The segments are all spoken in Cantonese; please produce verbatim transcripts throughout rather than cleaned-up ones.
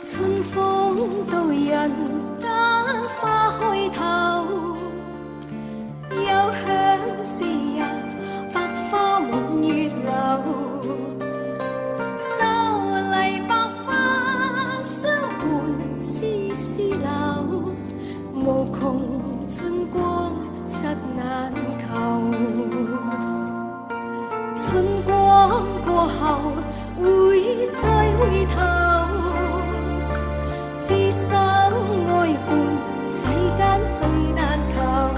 春風到人間花開頭，幽香是日百花滿月樓，秀麗百花相伴絲絲柳，無窮春光實難求。春光過後會再回頭，知心愛伴世間最難求。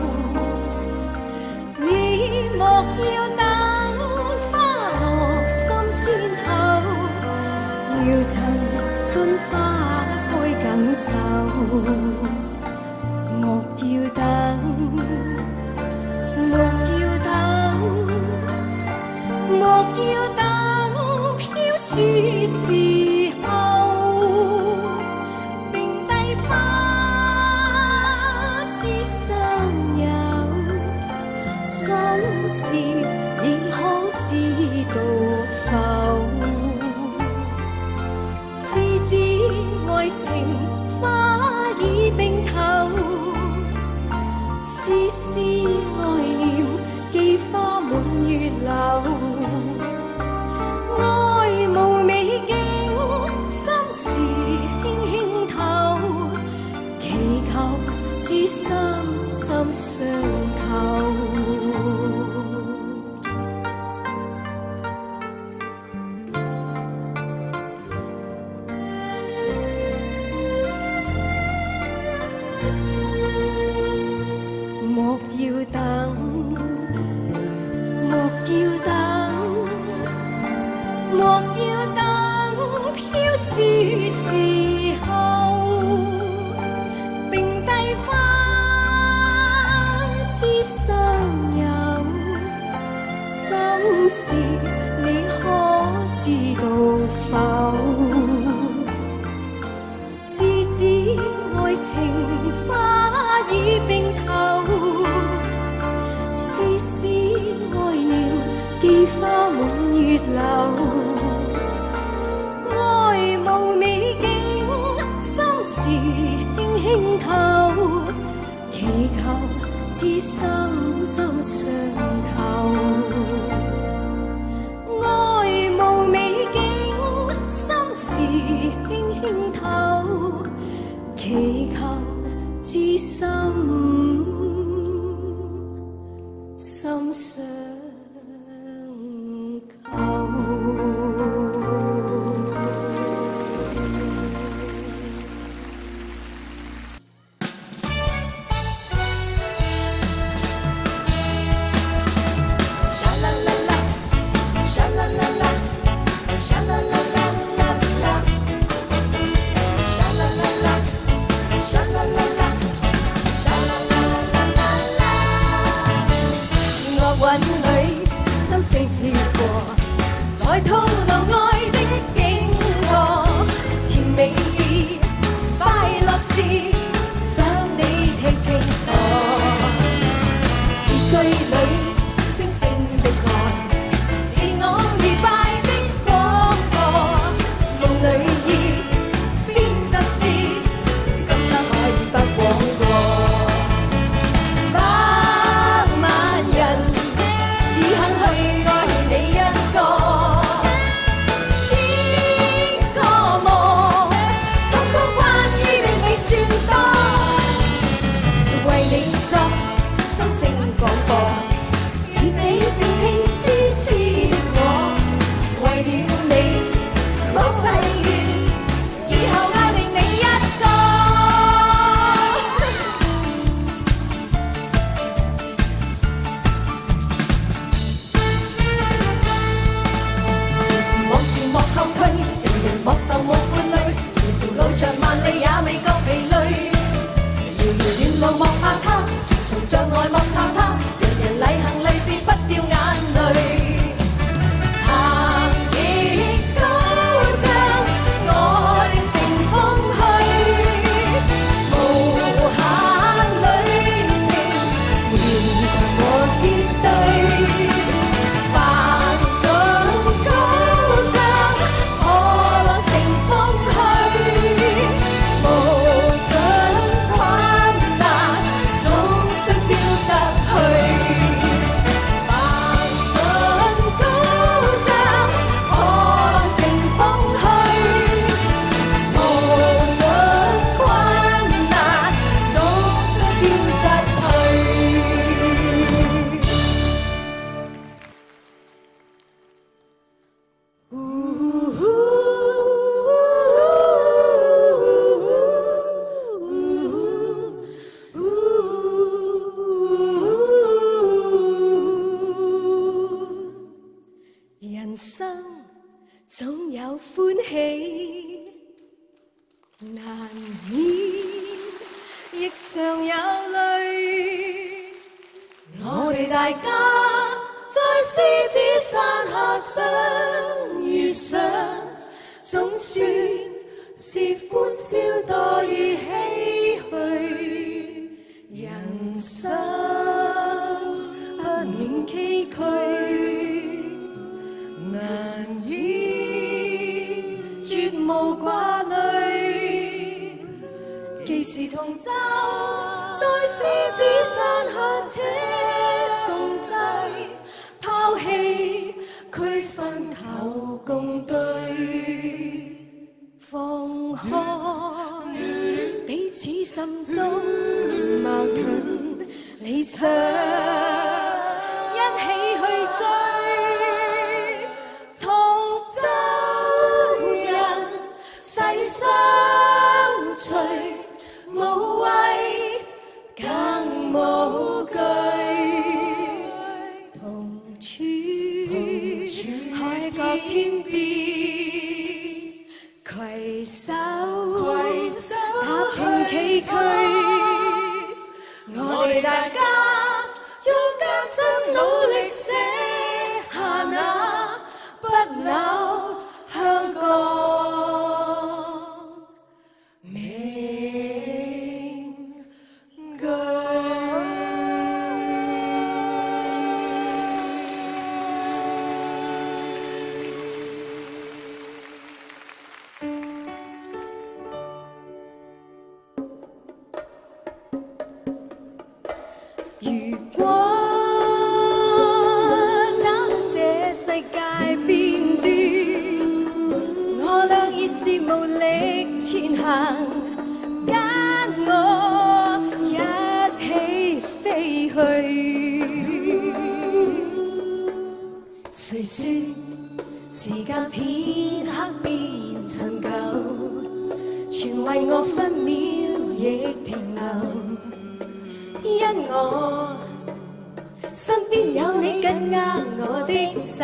你莫要等花落深酸後，要趁春花開感受。莫要等，莫要等，莫要等飄雪時候，並蒂花知心有，心事你可知道否？知知愛情花已並頭，絲絲愛念寄花滿月樓，愛無美景，心事輕輕透，祈求知心心相扣。莫要等，莫要等，莫要等飄雪時候，並蒂花知心有，心事你可知道否？知知愛情花已並頭，絲絲愛念寄花滿月樓，愛無美景，心事輕輕透，祈求知心心相扣。愛無美景，心事輕輕透，祈求知心心相扣。韻裏心聲飄過，在吐露愛的經過，甜美意快樂事想你聽清楚。字句裏星星的愛，是我愉快的廣播，夢裏意變實事，今生可以不枉過。心聲廣播，與你靜聽痴痴的我，為了你我誓願，以後愛定你一個。時時往前莫後退，人人莫愁無伴侶，時時路長萬里也未覺疲累。遙遙遠路莫怕他，重重障礙莫靠他，人人禮行勵志不掉眼淚。行亦高漲，我哋乘風去，無限旅程，願共我結對。帆縱高漲，破浪乘風去。 人生總有歡喜，難免亦常有淚。我哋大家在獅子山下相遇上，總算是歡笑多於唏噓。人生不免崎嶇，難以絕無掛慮。既是同舟，在獅子山下且共濟，拋棄區分後共對，放開彼此心中矛盾理想，一起去追。同舟人誓相隨，無畏更無懼。同處海角天邊，攜手踏平崎嶇。我哋大家要加身努力寫下那不朽香港名句。如果找到這世界邊端，我倆已是無力前行，跟我一起飛去。誰說時間片刻變陳舊，全為我分秒亦停留。因我身邊有你緊握我的手，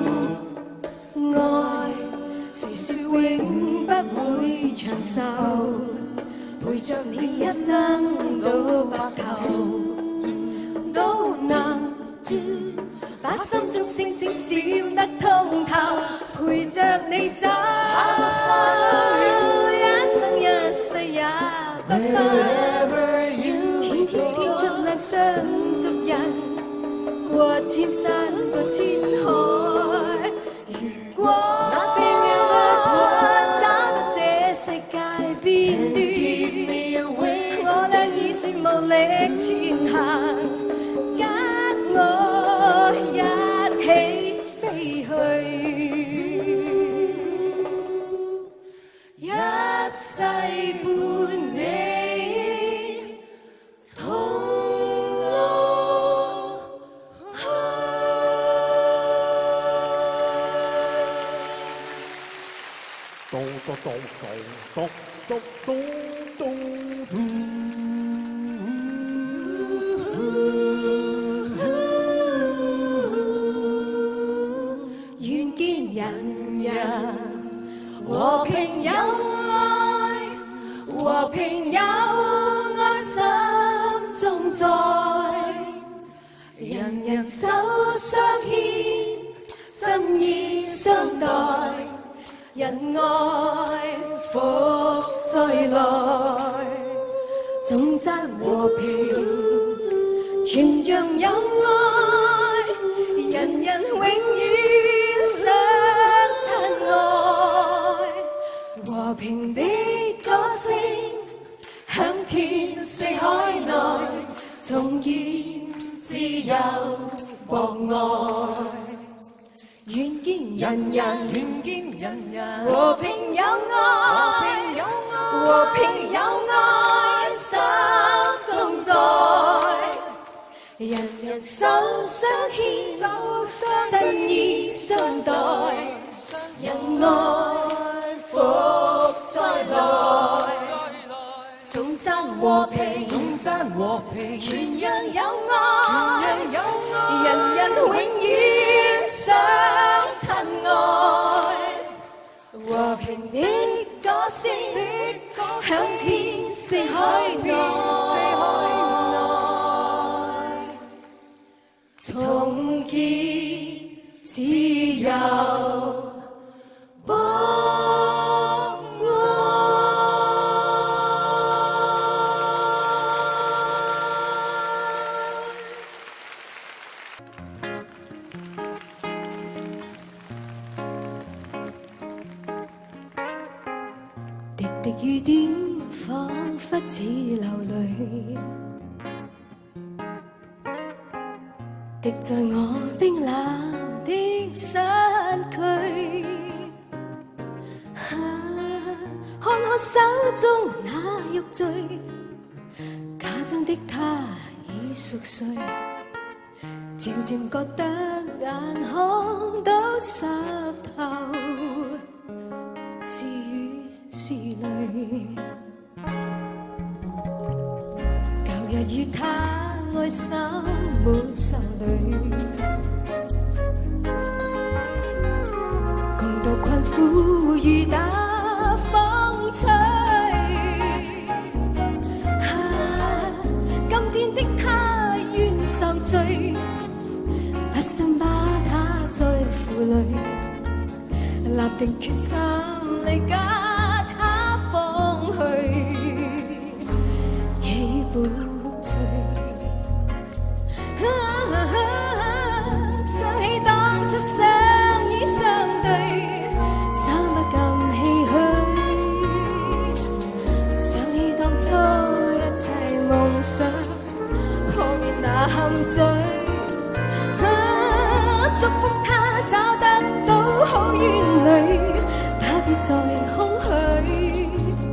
愛誰說永不會長壽，陪着你一生到白頭，都能把心中星星閃得通透，陪着你走，一生一世也不分。天天出兩雙足印，過千山過千海。如果我找到這世界邊端，我倆已是無力前行，跟我一起飛去，一世伴你。 咚咚咚咚咚咚咚咚願見人人和平有愛，和平有愛心中在，人人手相牽，真意相待。人愛福再來，總讚和平，全像有愛，人人永遠相親愛。和平的歌聲響遍四海內，重現自由博愛。願見人人，願見人人，和平有愛，和平有愛，心中在，人人手相牽，真意相待，人愛福再來，總讚和平，總讚和平，全讓有愛，人人永遠相親情的歌聲，響遍四海內，重建自由博愛。滴滴雨點彷彿似流淚，滴在我冰冷的身軀。啊，看看手中那玉墜，假裝的他已熟睡，漸漸覺得眼眶都濕透，是雨是淚。舊日與他愛心滿愁淚，共度困苦雨打風吹。啊，今天的他願受罪，不想把他再負累，立定決心離家他放去，夜雨伴隨。想起當初相依相對，心不禁唏噓。想起當初一切夢想，破滅那陷阱。啊，祝福他找得到好緣侶，不必再空虛。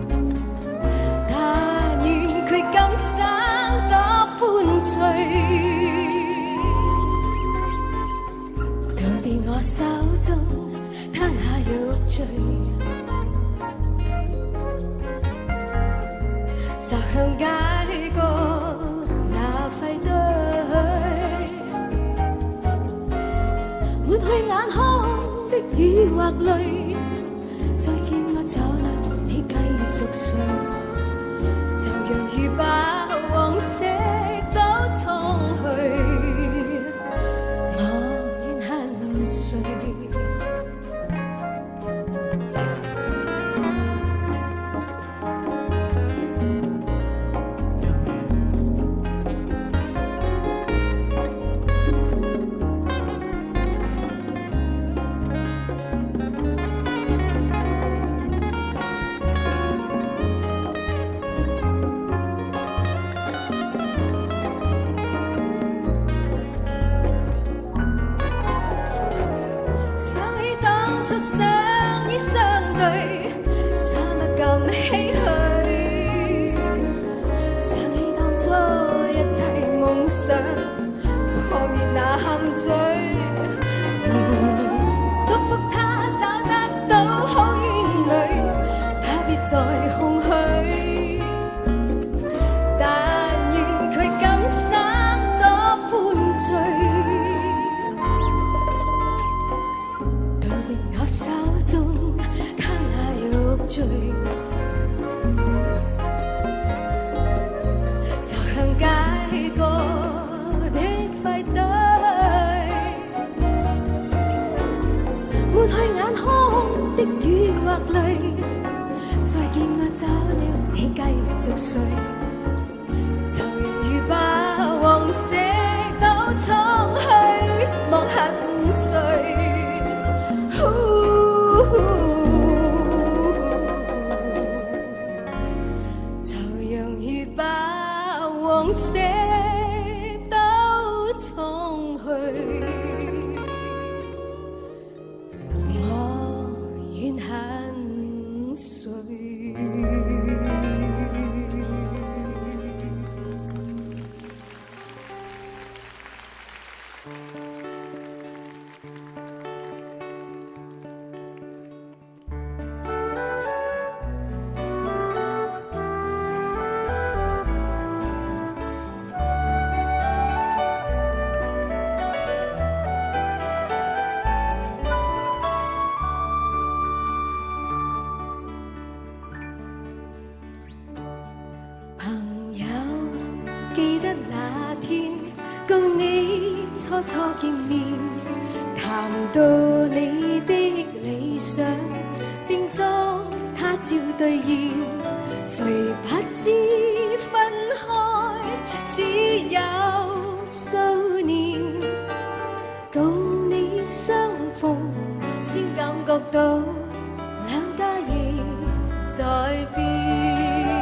但願佢今生多歡趣。我手中他那玉墜，就向街角那廢堆，抹去眼眶的雨或淚。再見我走啦，你繼續睡，就讓雨把往昔都沖去。誰想起當初相依相對，心不禁唏噓。想起當初一切夢想，破滅那陷阱。祝福他找得到好緣侶，不必再空虛。但願佢今生多歡趣。我手中他那玉墜，就向街角的廢堆，抹去眼眶的雨或淚。再見我走了，你繼續睡，就讓雨把往昔都沖去，莫恨誰。就讓雨把往昔都沖去，我願恨誰？ 初初見面，談到你的理想，便將它照兌現。誰不知分開只有數年，共你相逢，先感覺到兩家已在變。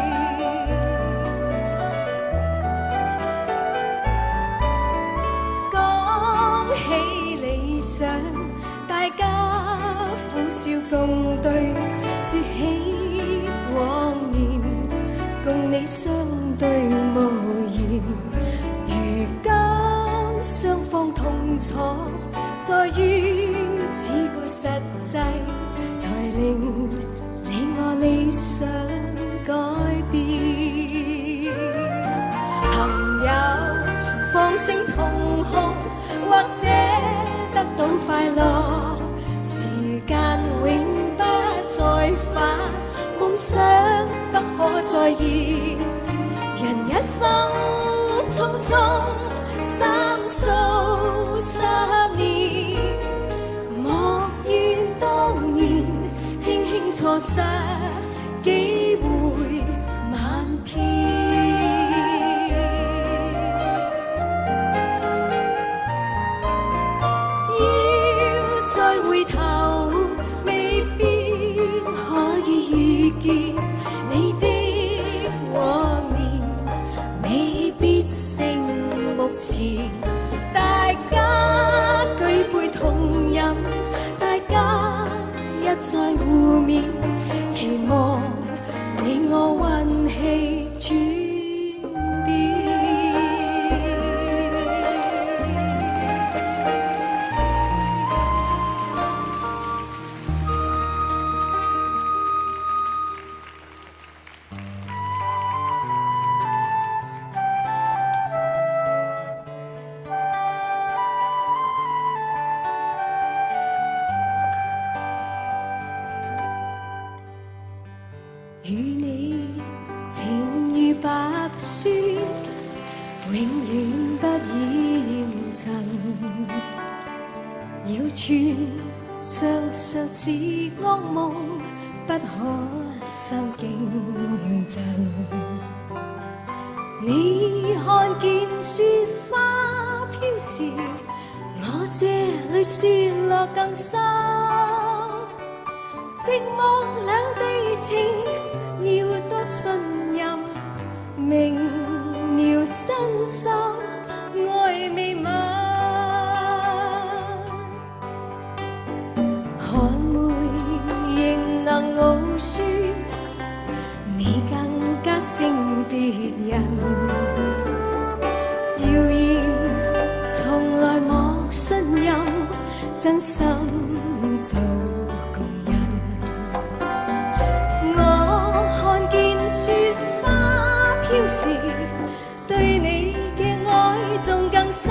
想大家苦笑共對，說起往年，共你相對無言。如今雙方痛楚，在於只顧實際，才令你我理想改變。朋友放聲痛哭，或者得到快樂，時間永不再返，夢想不可再現。人一生匆匆三數十年，莫怨當年輕輕錯失機會萬遍。再回頭，未必可以遇見你的往年，未必勝目前。大家舉杯同飲，大家一再互勉，期望你我運氣轉變。與你情如白雪，永遠不染塵。要穿上常是惡夢，不可受競爭。你看見雪花飄時，我這裏雪落更深。寂寞兩地情，要多信任，明了真心，愛未泯。寒梅仍能傲雪，你更加勝別人。謠言從來莫信任，真心做共人。雪花飄時，對你嘅愛仲更深。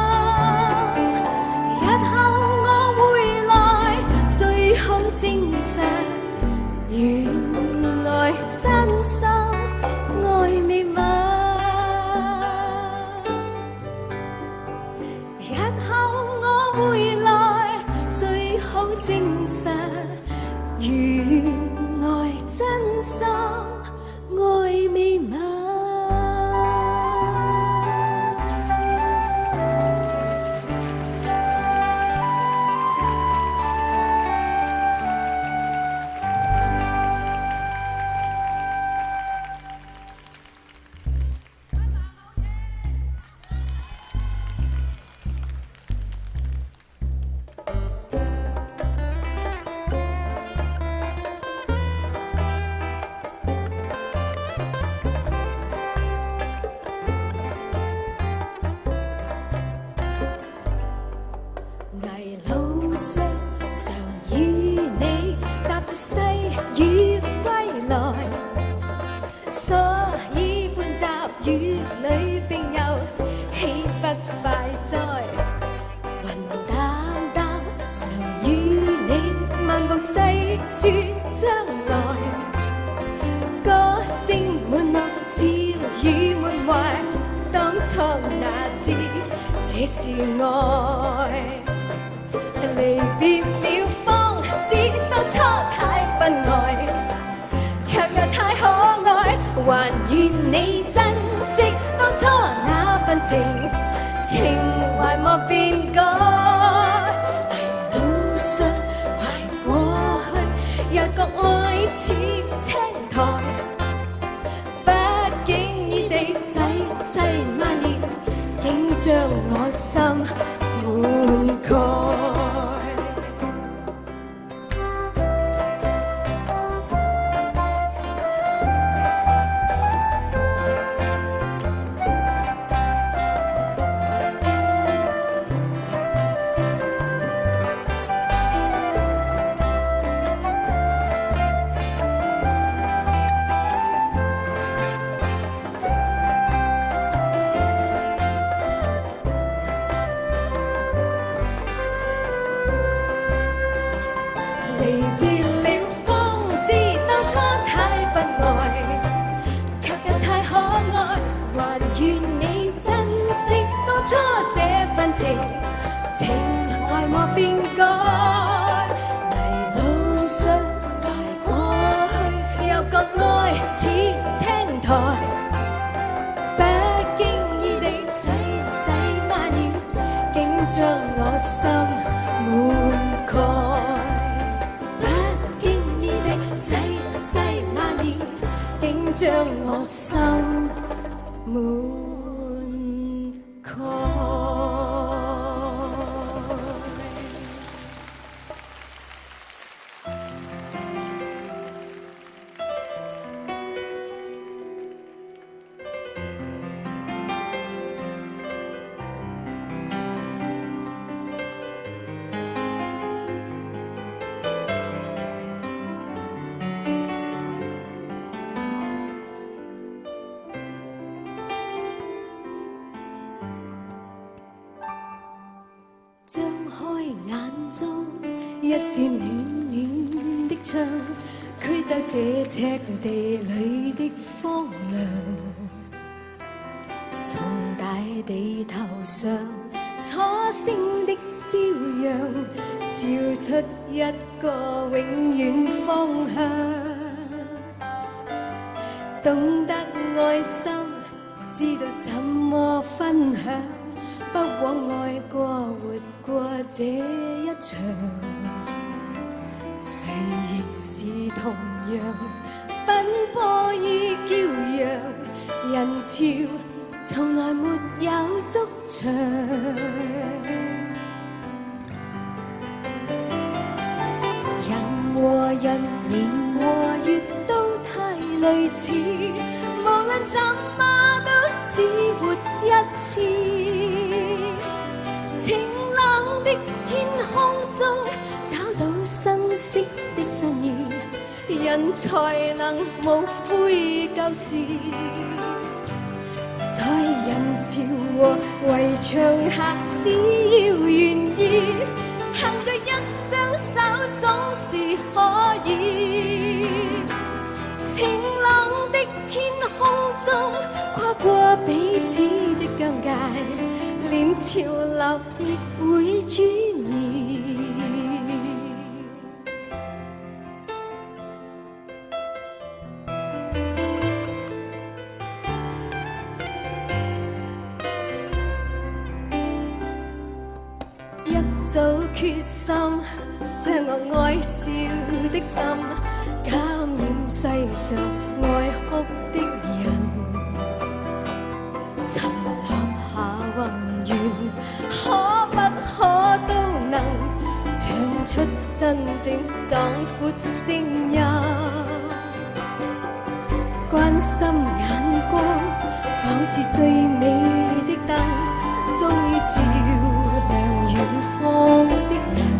日後我回來，最好證實，原來真心愛未泯。日後我回來，最好證實，原來真心愛未泯。常與你踏着細雨歸來，所以半集雨裏並有豈不快哉？雲淡淡常與你漫步細說將來，歌聲滿路笑語滿懷，當初那次這是愛。離別了方知當初太不愛，卻又太可愛，還願你珍惜當初那份情，情懷莫變改。泥路上懷過去，若覺愛似青苔，不經意地細細蔓延，竟將我心滿蓋。情懷莫變改，泥路上懷過去，又覺愛似青苔，不經意地細細蔓延，竟將我心滿蓋。不經意地細細蔓延，竟將我心滿。張開眼中，一線暖暖的窗，驅走這赤地裏的荒涼。從大地頭上初升的朝陽，照出一個永遠方向。懂得愛心，知道怎麼分享。不枉愛過活過這一場，誰亦是同樣奔波於驕陽，人潮從來沒有築牆。人和人年和月都太類似，無論怎麼都只活一次。晴朗的天空中找到生息的真意，人才能無悔舊事。在人潮和圍牆下，只要願意，行在一雙手總是可以。晴朗的天空中，跨過彼此的疆界，連潮流亦會轉移。一早決心將我愛笑的心感染世上愛哭的人，沉立下宏願，可不可都能唱出真正壯闊聲音？關心眼光，仿似最美的燈，終於照亮遠方的人。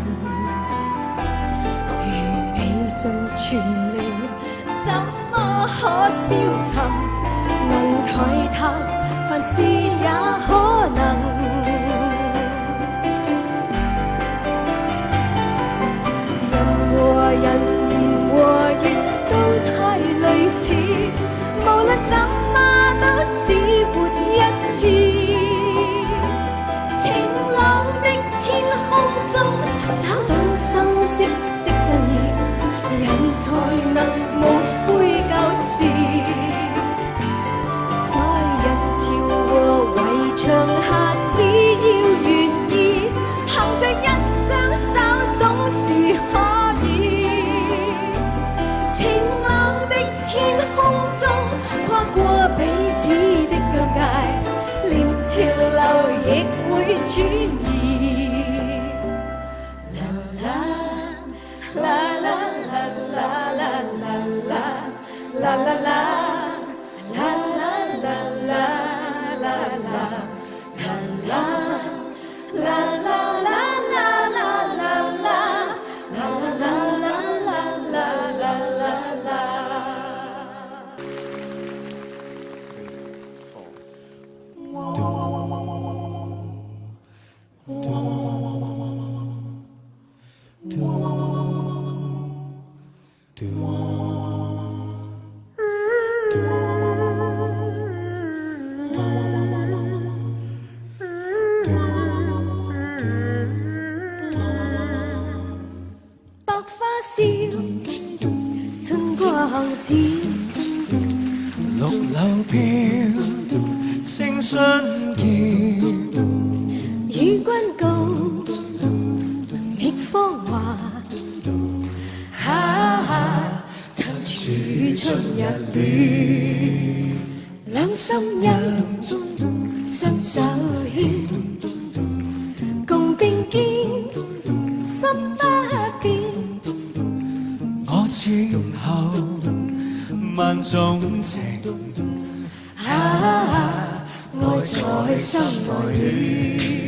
如未盡全力，怎麼可消沉？能抬頭，凡事也可能。人和人，年和月都太類似，無論怎麼都只活一次。 潮流亦會轉移。啦啦啦啦啦啦啦啦啦啦啦啦啦啦啦啦。La la la la la la la la la la la la la la.笑，春光照，綠柳飄，青春叫，與君共覓芳華，哈哈，躊躇春日暖，兩心印，雙手牽，共並肩，心不變。前後萬種情，啊，愛在心內暖。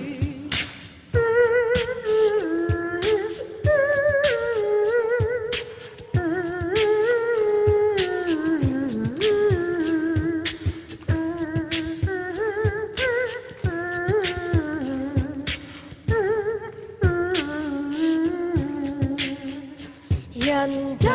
人間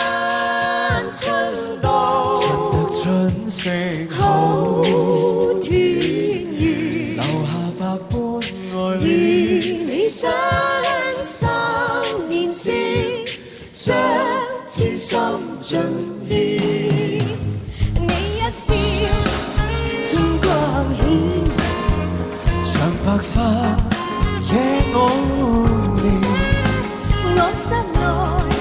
春到，尋得春色好，團圓留下百般愛戀，與你相守年少，將痴心盡獻。你一笑，春光顯，像白髮惹我戀，我心內。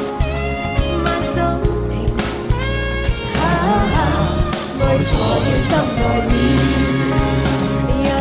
愛在心內暖，人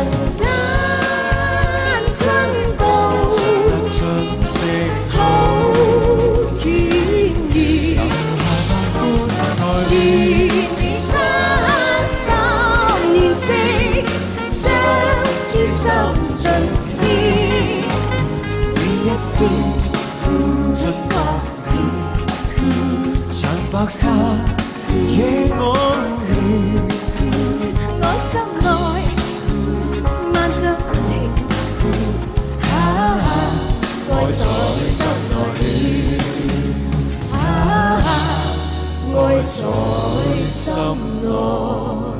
間春到，春色好團圓，留下百般愛戀，你相守年色，將痴心盡獻。你一笑，春光顯，像白髮惹我戀，我心內萬種情，啊，愛在心內戀，啊，愛在心內。